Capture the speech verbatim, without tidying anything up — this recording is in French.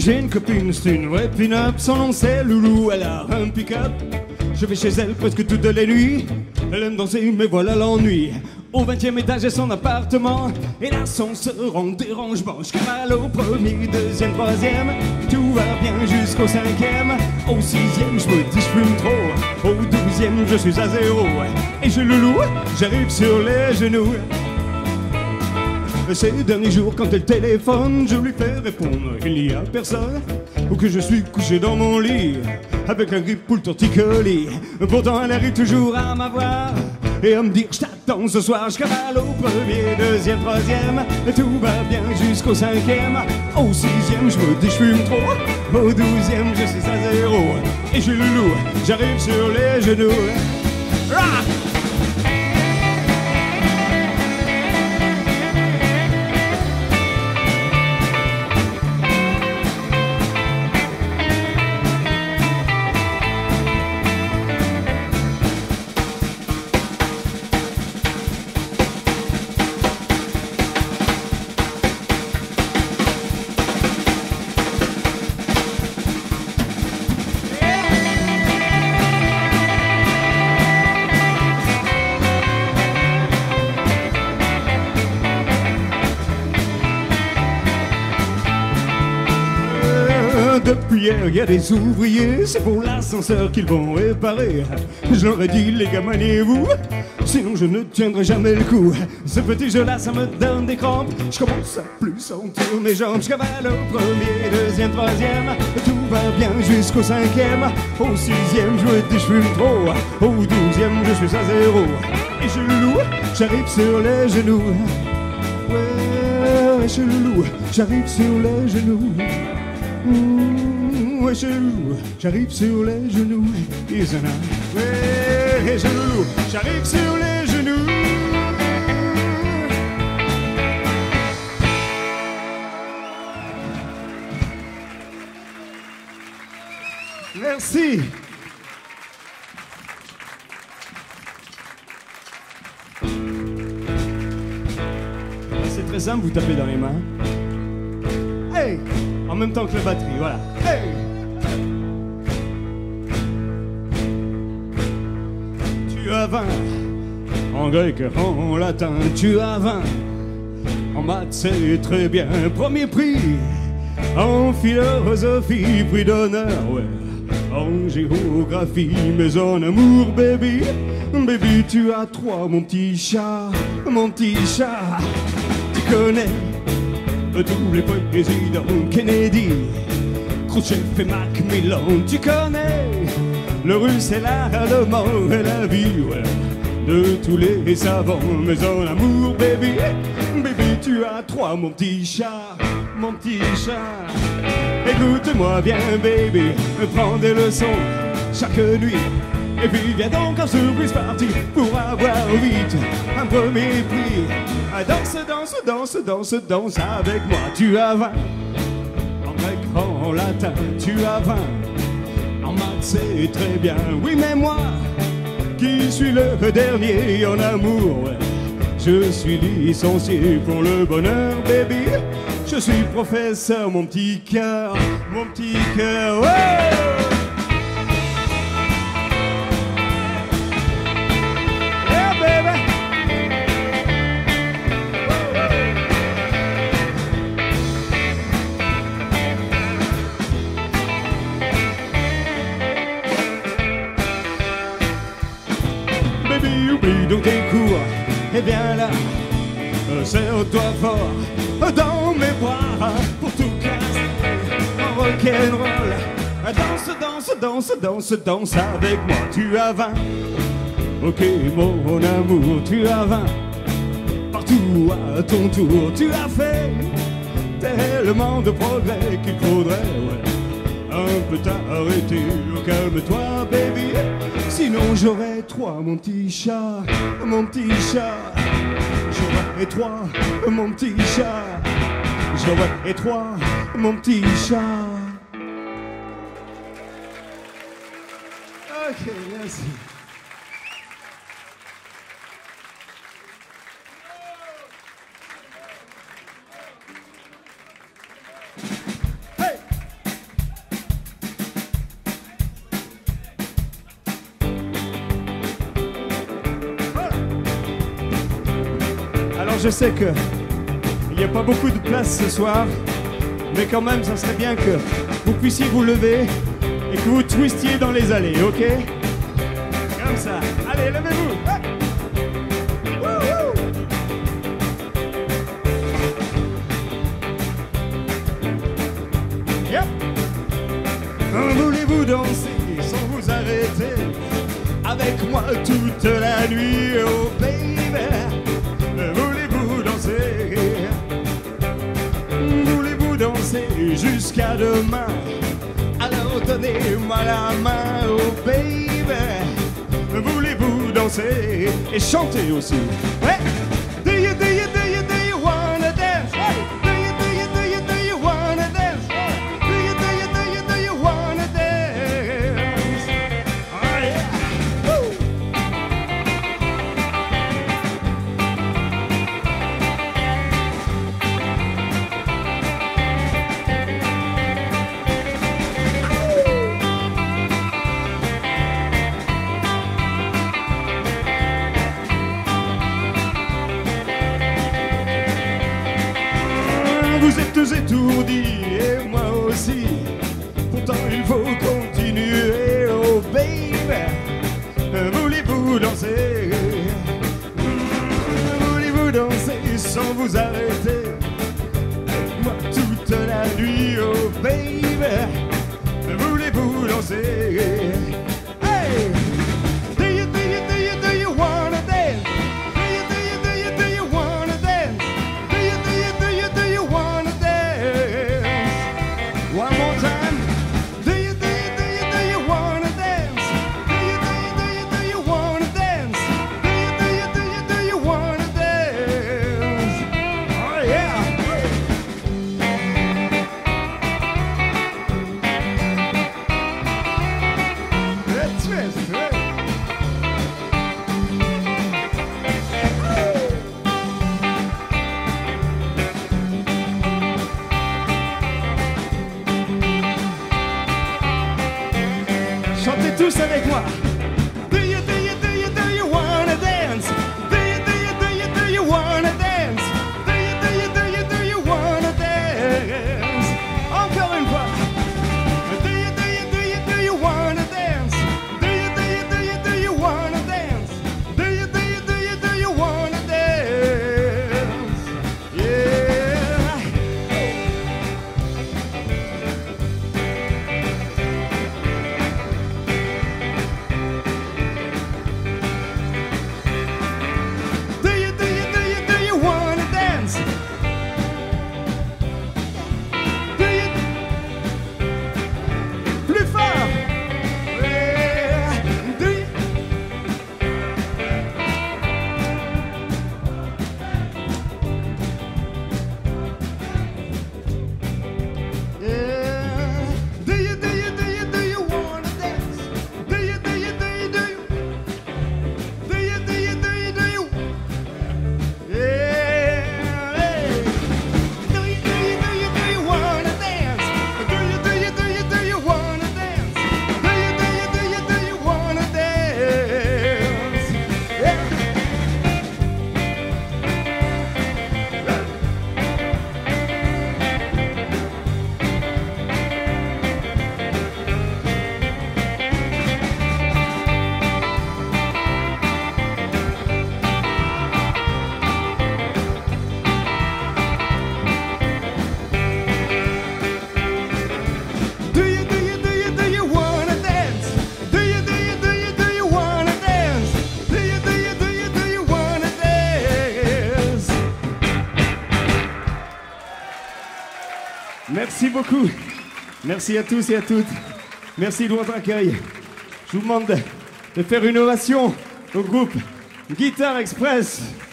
J'ai une copine, c'est une vraie pin-up. Son nom c'est Loulou, elle a un pick-up. Je vais chez elle presque toutes les nuits. Elle aime danser, mais voilà l'ennui. Au vingtième étage est son appartement. Et l'ascenseur en dérangement. Je cavale au premier, deuxième, troisième. Tout va bien jusqu'au cinquième. Au sixième, je me dis je fume trop. Au douzième, je suis à zéro. Et je loulou, j'arrive sur les genoux. Ces derniers jours, quand elle téléphone, je lui fais répondre qu'il n'y a personne, ou que je suis couché dans mon lit avec un grip ou le torticolis. Pourtant, elle arrive toujours à m'avoir et à me dire je t'attends ce soir. Je cavale au premier, deuxième, troisième, et tout va bien jusqu'au cinquième. Au sixième, je me dis je fume trop. Au douzième, je suis à zéro. Et je loulou, j'arrive sur les genoux. Ah! Depuis hier, il y a des ouvriers, c'est pour l'ascenseur qu'ils vont réparer. Je leur ai dit, les gars, maniez-vous, sinon je ne tiendrai jamais le coup. Ce petit jeu-là, ça me donne des crampes. Je commence à plus sentir mes jambes. Je cavale au premier, deuxième, troisième. Tout va bien jusqu'au cinquième. Au sixième, je me dis, je fume trop. Au douzième, je suis à zéro. Et je loulou, j'arrive sur les genoux. Ouais, je loulou, j'arrive sur les genoux. Mmh, ouais, je loulou, j'arrive sur les genoux. Isana. Ouais, je loulou, j'arrive sur les genoux. Merci. C'est très simple, vous tapez dans les mains. Hey! En même temps que la batterie, voilà. Hey! Tu as vingt en grec, en latin, tu as vingt en maths, c'est très bien. Premier prix en philosophie, prix d'honneur, ouais. En géographie, mais en amour, baby, baby, tu as trois, mon petit chat, mon petit chat. Tu connais tous les présidents, Kennedy, Khrouchtchev et Macmillan. Tu connais le russe et l'allemand et la vie, ouais, de tous les savants. Mais en amour, baby, baby, tu as trois, mon petit chat, mon petit chat. Écoute-moi bien, baby, prends des leçons chaque nuit. Et puis viens donc en surprise party pour avoir vite un premier prix. Danse, danse, danse, danse, danse avec moi. Tu as vingt en grec, en latin, tu as vingt en maths, c'est très bien. Oui, mais moi, qui suis le dernier en amour, ouais, je suis licencié pour le bonheur, baby. Je suis professeur, mon petit cœur, mon petit cœur, ouais. Oublie donc tes cours, et viens là, serre-toi fort dans mes bras pour tout casser en rock'n'roll. Danse, danse, danse, danse, danse avec moi. Tu as vingt, ok mon amour, tu as vingt. Partout à ton tour, tu as fait tellement de progrès qu'il faudrait, ouais, un peu t'arrêter. Calme-toi, baby, sinon j'aurai trois, mon petit chat, mon petit chat. J'aurai trois, mon petit chat. J'aurai trois, mon petit chat. Ok, merci. Hey! je sais que il n'y a pas beaucoup de place ce soir, mais quand même, ça serait bien que vous puissiez vous lever et que vous twistiez dans les allées, ok? Comme ça. Allez, levez-vous. Yep. Voulez-vous danser sans vous arrêter avec moi toute la nuit, oh baby? Voulez-vous danser? Voulez-vous danser jusqu'à demain? Alors donnez-moi la main, oh baby. Voulez-vous danser et chanter aussi? Ouais. Do you, do you, do you, do you wanna dance? Hey. Do you, do you, do you, do you wanna dance? Hey. Do you, do you, do you, do you wanna dance? Oh yeah. Woo. Vous êtes étourdis et moi aussi. Pourtant il faut continuer, oh baby. Voulez-vous danser? Voulez-vous danser sans vous arrêter? Moi toute la nuit, oh baby. Voulez-vous danser? Hey! Do you, do you, do you, do you wanna dance? Do you, do you, do you, do you wanna dance? Do you, do you, do you, do you wanna dance? One more time. Do you, do you, do you, do you wanna dance? Do you, do you, do you, do you wanna dance? Do you, do you, do you, do you wanna dance? Oh yeah. That's it. Chantez tous avec moi. Do you, do you, do you, do you wanna dance? Do you, do you, do you, do you wanna dance? Do you, do you, do you, do you wanna dance? Encore une fois. Do you, do you, do you, do you wanna dance? Do you, do you, do you, do you wanna dance? Do you, do you, do you, do you wanna dance? Yeah. Do you, do you, do you, do you wanna dance? Do you... Plus fort! Yeah. Do you... Yeah. Do you, do you, do you, do you wanna dance? Do you, do you, do you, do you? Do you, do you, do you, do you? Yeah. Hey. Do you, do you, do you, do you wanna dance? Do you, do you, do you, do you wanna dance? Do you, do you, do you, do you wanna dance? Yeah. Do you, do you, do you, do you wanna dance? Do you, do you, do you, do you wanna dance? Do you, do you, do you, do you wanna dance? Merci beaucoup. Merci à tous et à toutes. Merci de votre accueil. Je vous demande de, de faire une ovation au groupe Guitar Express.